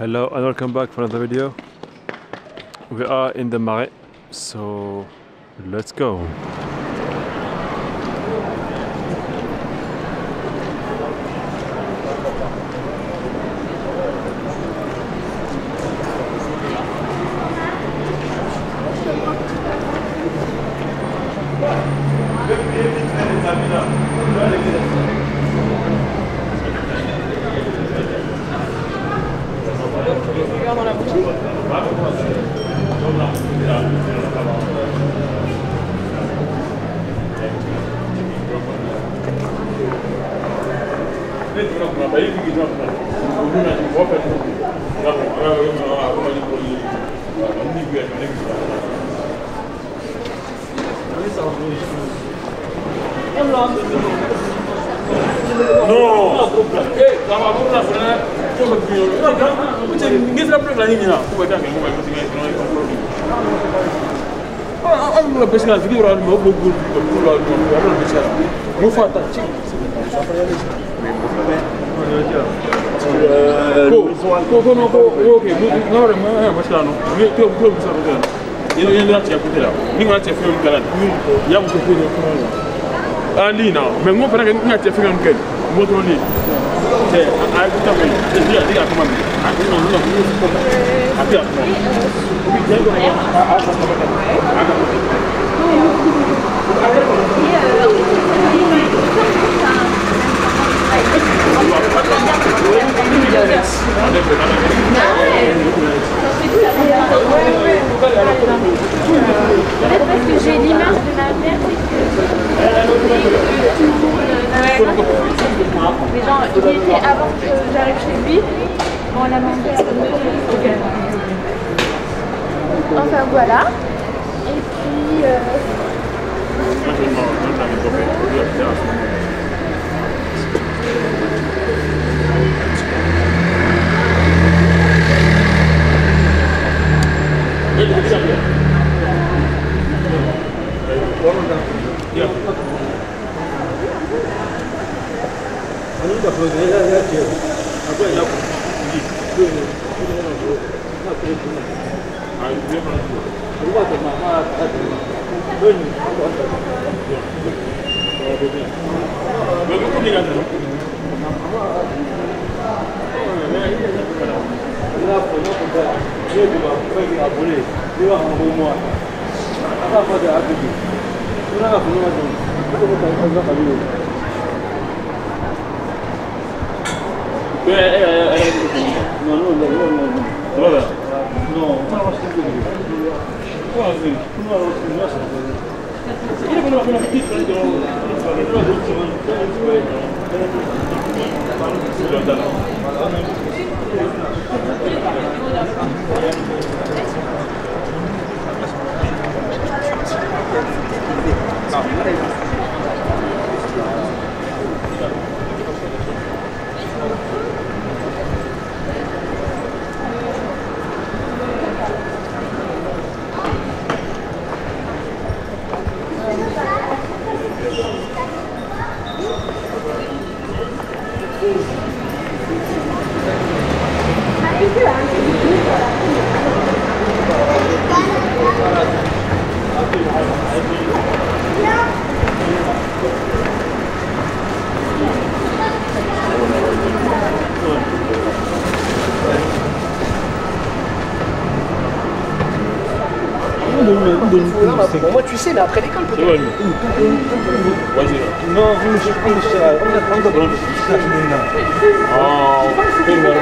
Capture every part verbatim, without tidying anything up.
Hello and welcome back for another video. We are in the Marais, so let's go. Dans la boutique. Non, eh, sama aku pernah pernah coba video. Macam ni saya pernah lagi ni lah. Aku baca yang mobile mesti ngai ngai. Ah, aku pernah peskan video orang mau buku buku orang mau orang peskan. Mau fata cik. Siapa yang ni? Ko, ko, ko, no, ko, okay. Nggak ada mana peskan no. Ni tu tu bisa peskan. Ini yang dia cakap tu lah. Ni mana cakap film jalan. Yang tu tu tu. Ali na, mais moi pendant que nous avons fait un quel, moi je dis, c'est à tout à fait, c'est dire dire comment dire, à tout le monde nous avons à faire. Peut-être parce que j'ai l'image de ma mère, c'est que tout le monde. Mais genre, il était avant que j'arrive chez lui, on l'a mangé à deux. Enfin voilà. Et puis. Euh... Non, non, non, non, non. Voilà. Non, on va se dire. Quoi, c'est tout le monde va se dire. Il est bon, on a fait tout le Pour moi, tu sais, mais après l'école, peut-être. C'est vrai. Non, je suis pas cher. On a pas de problème. Ah, c'est vrai.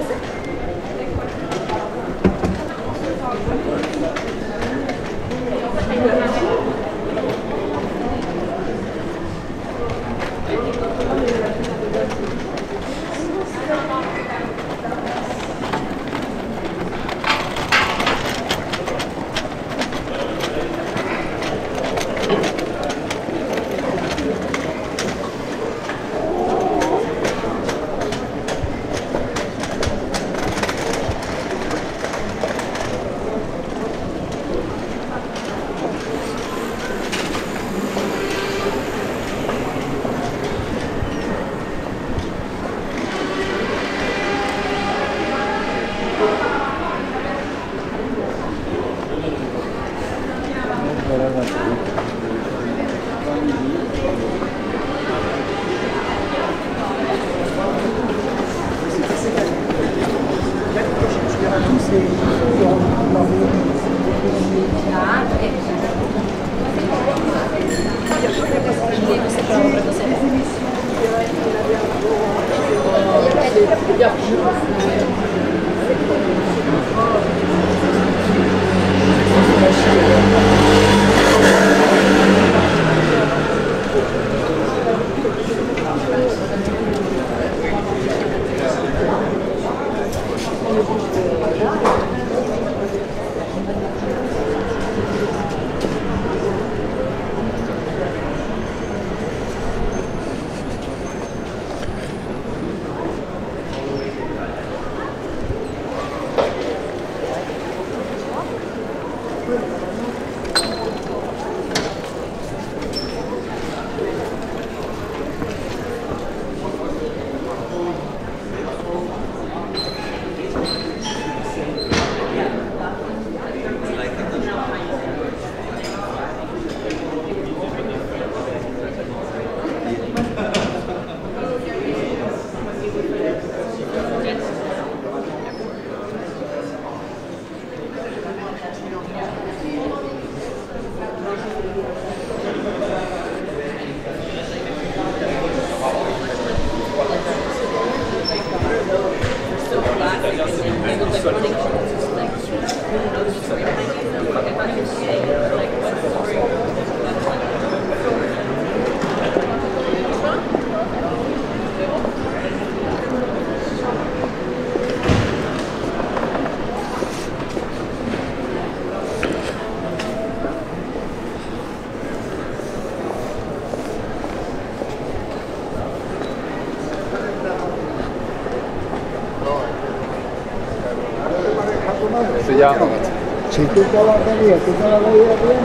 Ya. Si tú te la tenías, tú te la veías bien.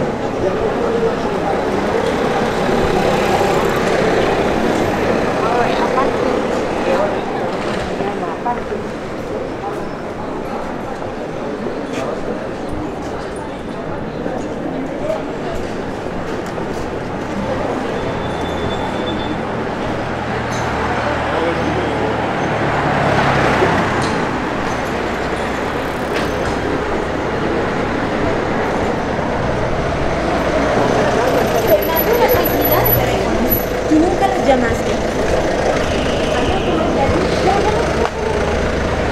Tú nunca los llamaste.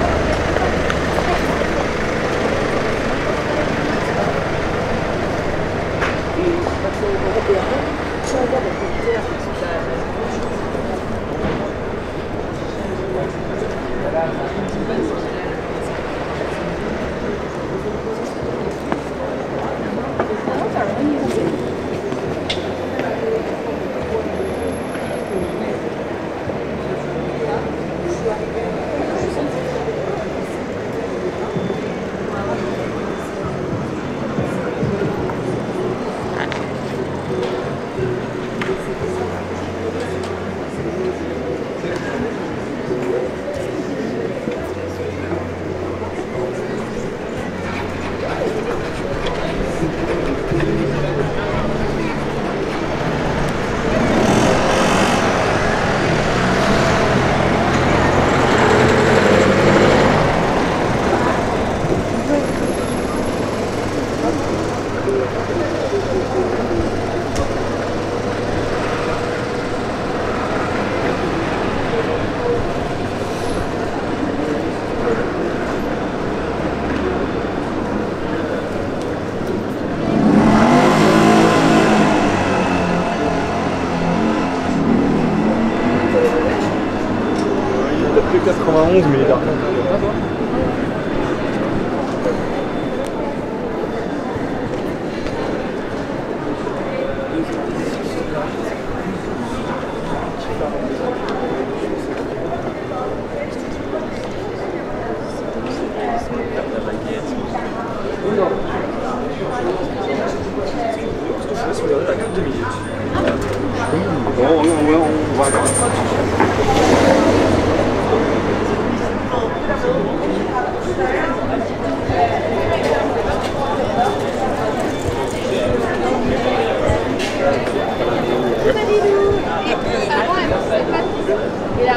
onze millimètres. Bon, on, on, on va attendre. Et là,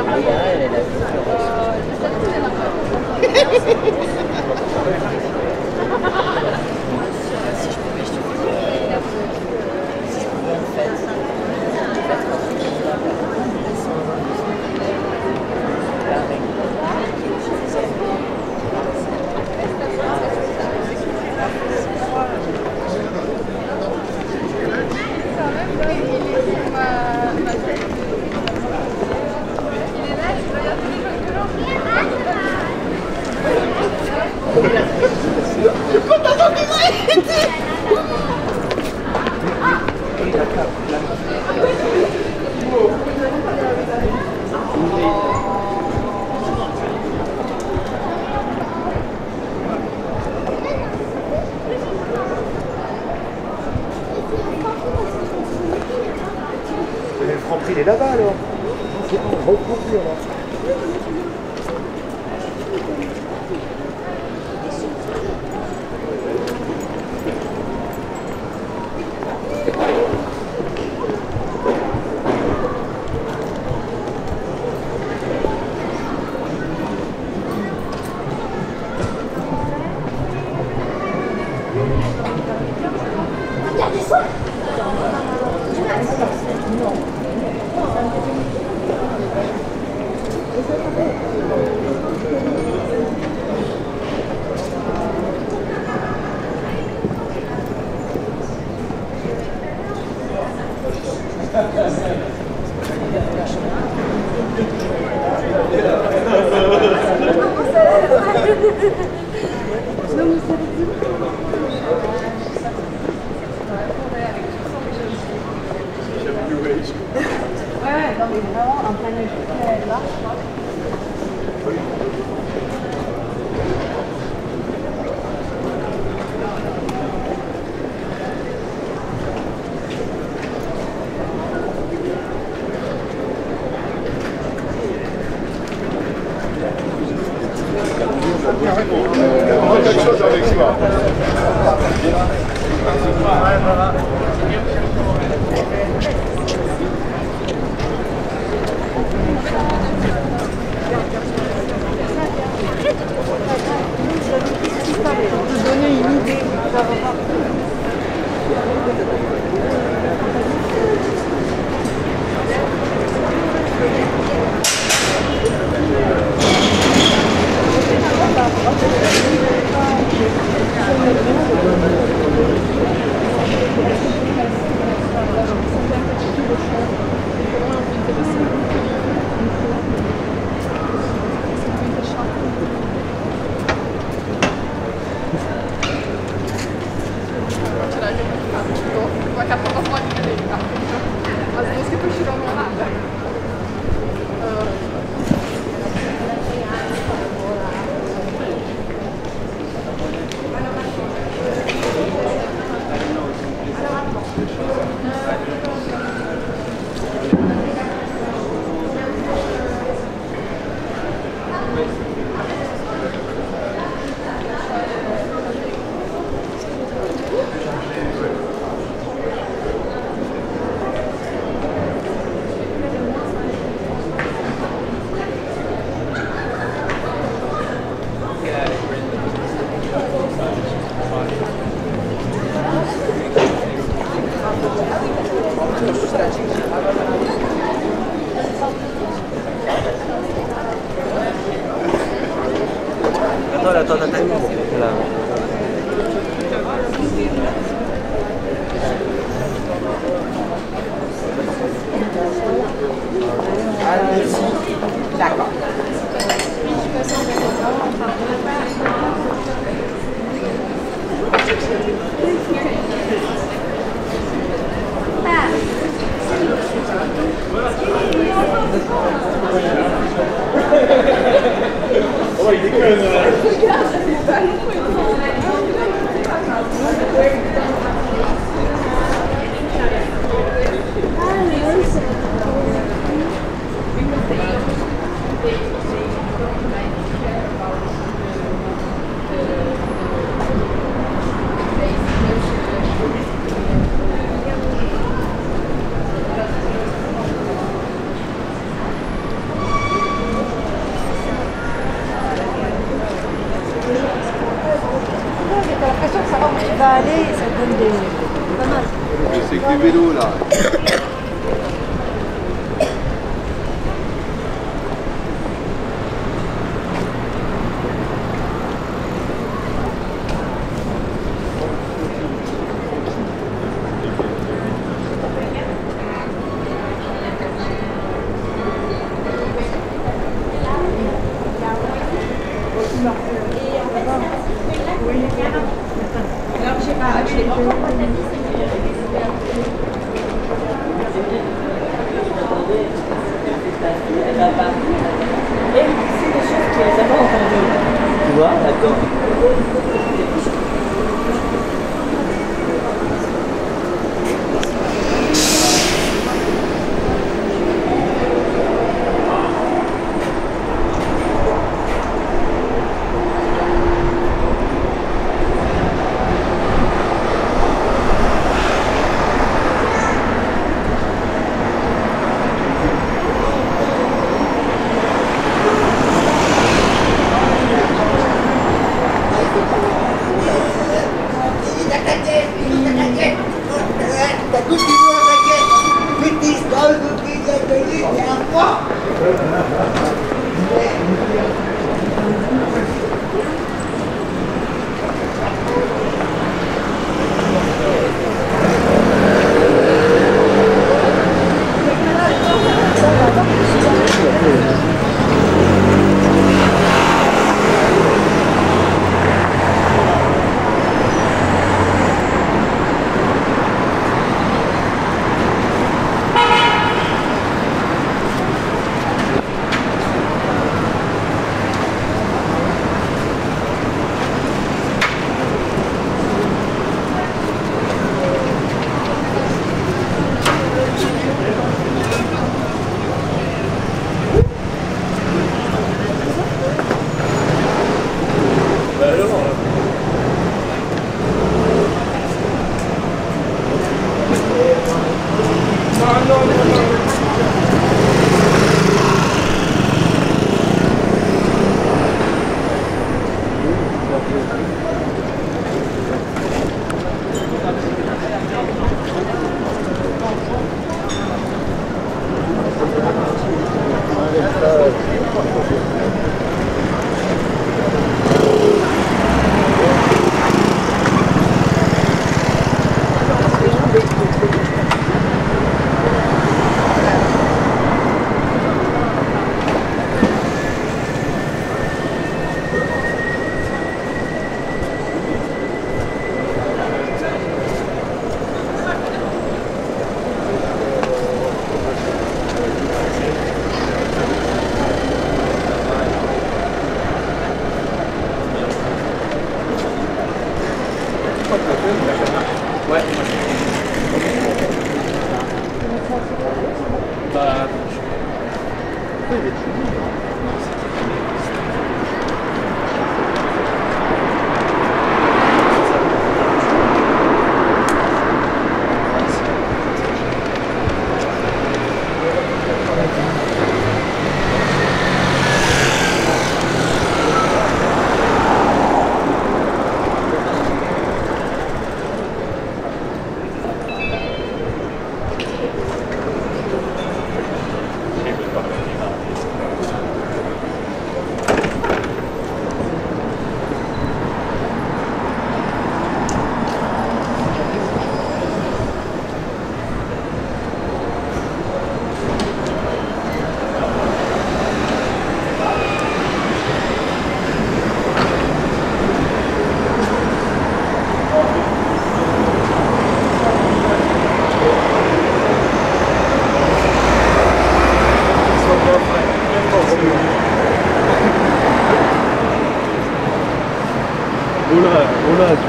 Le Franprix, il est là-bas alors. C'est un gros Franprix alors. ouais, ouais, non mais vraiment un panel très large, je crois. Quelque chose avec toi. Pour te donner une idée. Attends, attends, attends. Là. Allez-y. D'accord. T'as l'impression de savoir où tu vas aller et ça te donne des... pas mal. C'est que du vélo là. Alors, je sais pas, je l'ai pas encore pas tapis, Et c'est des choses que les avons entendues. Tu vois, d'accord. Oula, oula, tu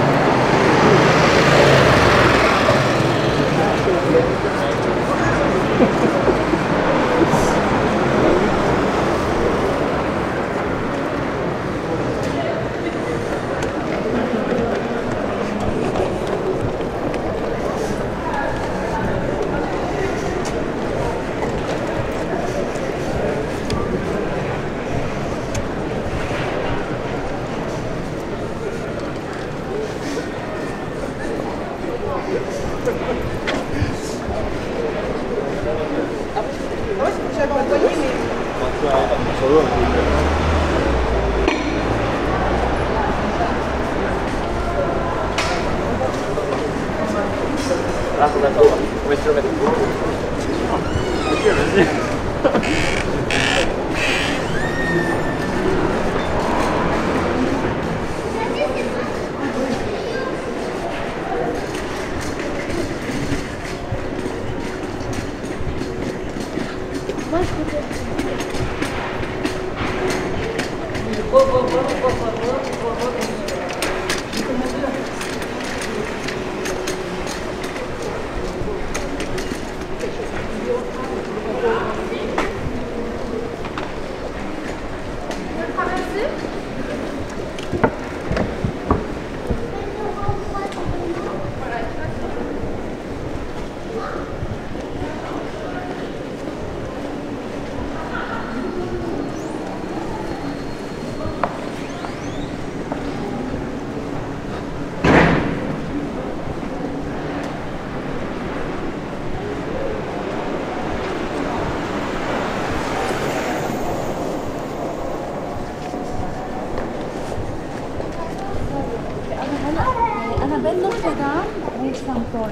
Ah, faut attendre. On va essayer de le mettre. Ok, vas-y. Moi, je peux faire. أنا بين نوتردام وإسطنبول.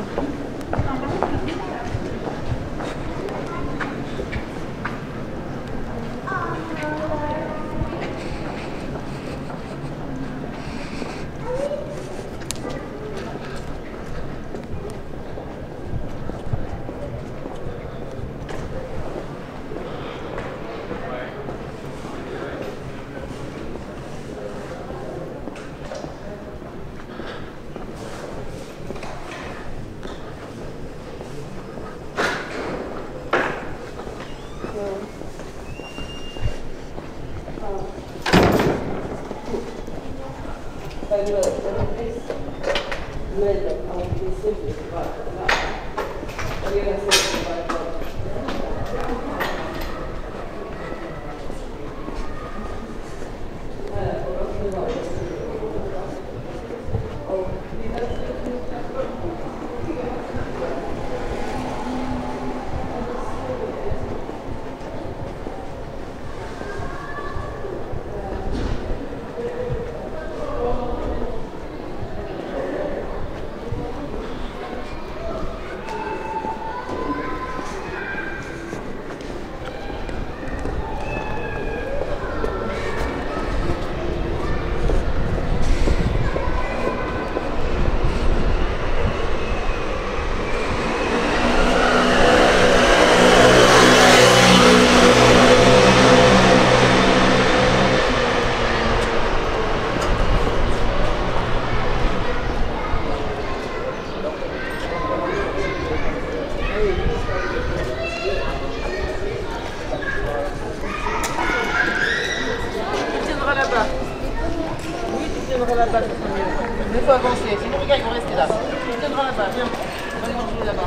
Là-bas, ça sera mieux. Mais il faut avancer. Sinon, regarde, ils vont rester là. Tu tiendras là-bas. Viens. On va aller manger là-bas.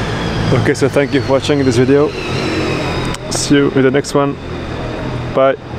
Okay, so thank you for watching this video. See you in the next one. Bye.